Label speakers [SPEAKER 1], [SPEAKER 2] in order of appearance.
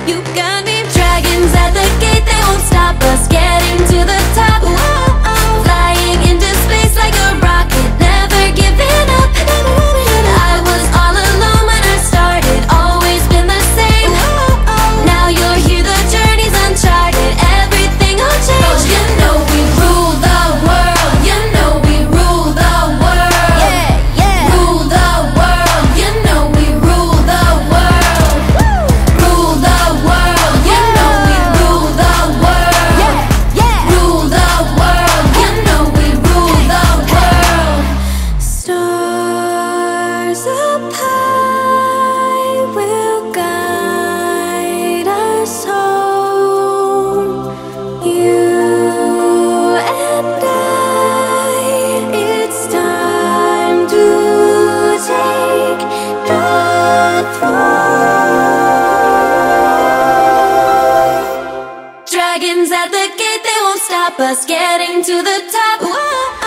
[SPEAKER 1] You got me. Dragons at the gate, they won't stop us getting to the top. Whoa, flying into space like a rocket, never giving up. I was all alone when I started, always been the same. Now you're here, the journey's uncharted, everything will change. You know we rule the world, you know we rule the world. Yeah, yeah. Rule the world, you know we rule the world. Rule the world, you know we rule the world. Yeah, yeah. Rule the world, you know we rule the world. Stars up high will guide us home. You and I, it's time to take the throne. Dragons at the gate, they won't stop us getting to the top. Whoa.